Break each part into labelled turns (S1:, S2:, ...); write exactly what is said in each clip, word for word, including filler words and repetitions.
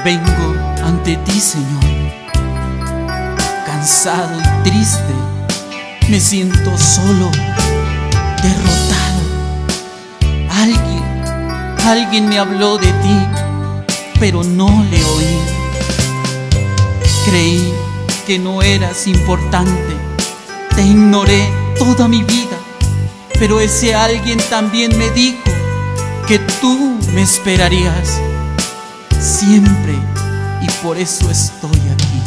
S1: Vengo ante ti, Señor, cansado y triste, me siento solo, derrotado. Alguien, alguien me habló de ti, pero no le oí. Creí que no eras importante, te ignoré toda mi vida, pero ese alguien también me dijo que tú me esperarías siempre, y por eso estoy aquí.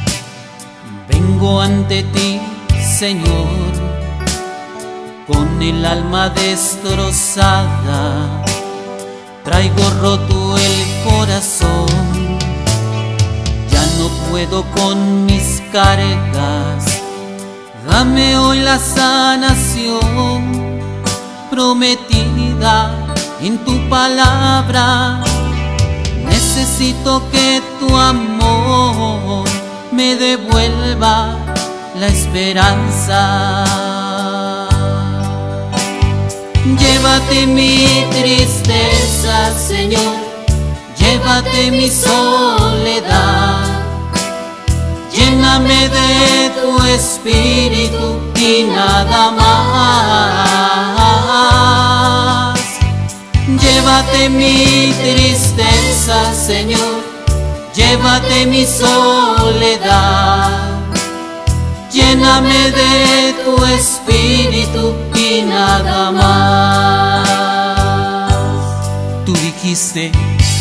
S1: Vengo ante ti, Señor, con el alma destrozada, traigo roto el corazón, ya no puedo con mis cargas. Dame hoy la sanación prometida en tu palabra. Necesito que tu amor me devuelva la esperanza. Llévate mi tristeza, Señor, llévate mi soledad. Lléname de tu espíritu y nada más. Llévate mi tristeza, Señor, llévate mi soledad. Lléname de tu espíritu y nada más. Tú dijiste: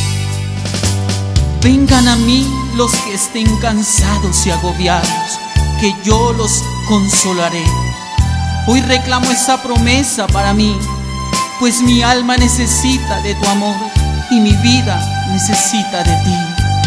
S1: vengan a mí los que estén cansados y agobiados, que yo los consolaré. Hoy reclamo esa promesa para mí, pues mi alma necesita de tu amor y mi vida necesita de ti.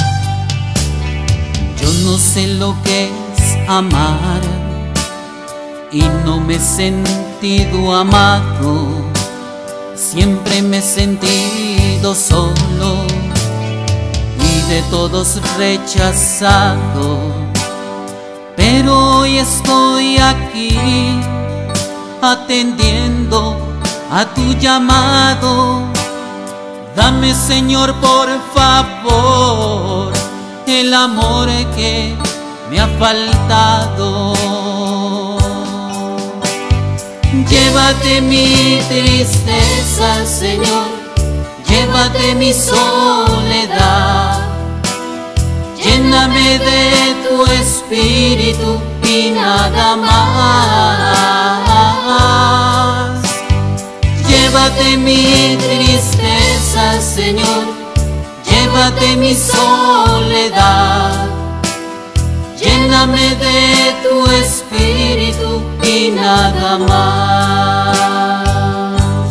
S1: Yo no sé lo que es amar y no me he sentido amado. Siempre me he sentido solo y de todos rechazado, pero hoy estoy aquí atendiendo a tu llamado. Dame, Señor, por favor, el amor que me ha faltado. Llévate mi tristeza, Señor, llévate mi soledad. Lléname de tu espíritu y nada más. Llévate mi tristeza, Señor, llévate mi soledad. Lléname de tu espíritu y nada más.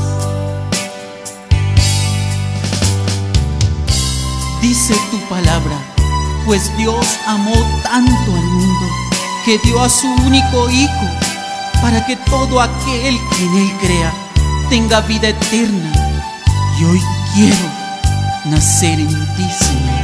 S1: Dice tu palabra: pues Dios amó tanto al mundo que dio a su único Hijo, para que todo aquel que en Él crea tenga vida eterna. Y hoy quiero nacer en ti, Señor.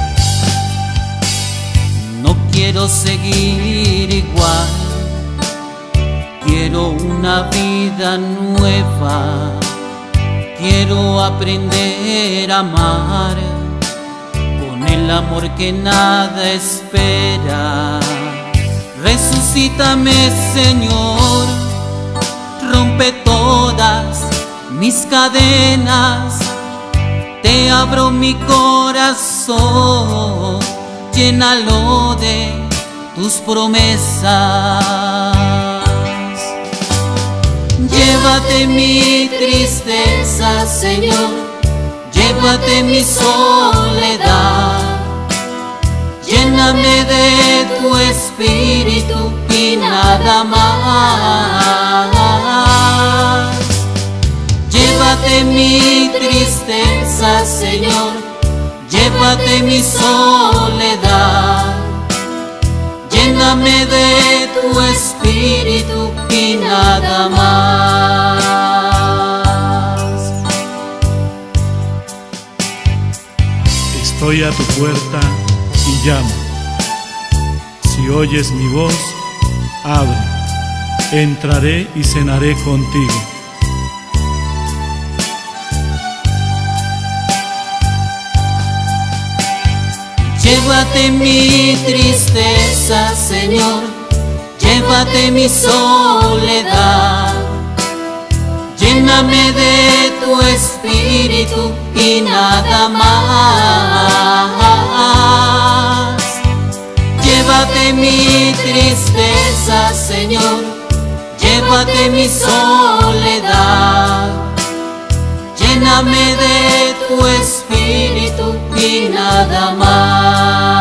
S1: No quiero seguir igual, quiero una vida nueva. Quiero aprender a amar con el amor que nada espera. Resucítame, Señor, rompe todas mis cadenas. Te abro mi corazón, llénalo de tus promesas. Llévate mi tristeza, Señor, llévate mi soledad. Lléname de tu espíritu y nada más. Llévate mi tristeza, Señor, llévate mi soledad. Lléname de tu espíritu y nada más.
S2: Estoy a tu puerta y llamo. Si oyes mi voz, abre. Entraré y cenaré contigo.
S1: Llévate mi tristeza, Señor, llévate mi soledad. Lléname de tu espíritu y nada más. Llévate mi tristeza, Señor, llévate mi soledad. Lléname de tu espíritu y nada más.